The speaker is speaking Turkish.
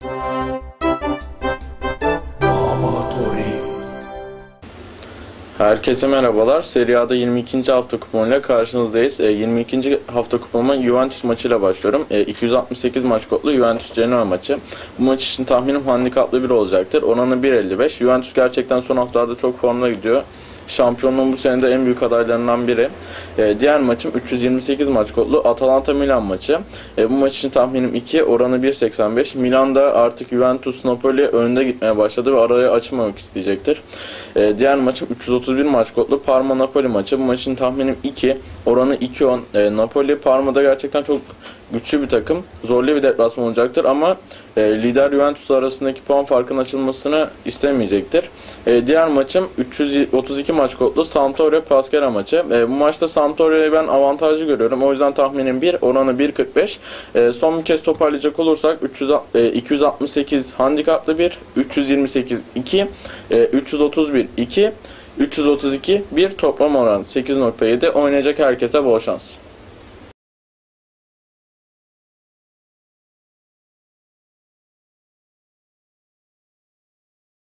Herkese merhabalar. Serie A'da 22. hafta kuponuyla karşınızdayız. 22. hafta kuponuma Juventus maçıyla başlıyorum. 268 maç kodlu Juventus Genoa maçı. Bu maç için tahminim handikaplı bir olacaktır. Oranı 1.55. Juventus gerçekten son haftalarda çok formda gidiyor. Şampiyonluğun bu senede en büyük adaylarından biri. Diğer maçım 328 maç kodlu Atalanta Milan maçı. Bu maç için tahminim 2, oranı 1.85. Milan da artık Juventus Napoli önde gitmeye başladı ve arayı açmamak isteyecektir. Diğer maçım 331 maç kodlu Parma Napoli maçı. Bu maçın tahminim 2, oranı 2.10. Napoli Parma'da gerçekten çok güçlü bir takım. Zorlu bir deplasman olacaktır ama lider Juventus arasındaki puan farkının açılmasını istemeyecektir. Diğer maçım 332 maç kodlu Sampdoria Pescara maçı. Bu maçta Sampdoria'yı ben avantajlı görüyorum. O yüzden tahminim 1, oranı 1.45. Son bir kez toparlayacak olursak 268 handikaplı 1, 328 2, 331 2, 332 1, toplam oran 8.7. Oynayacak herkese bol şans.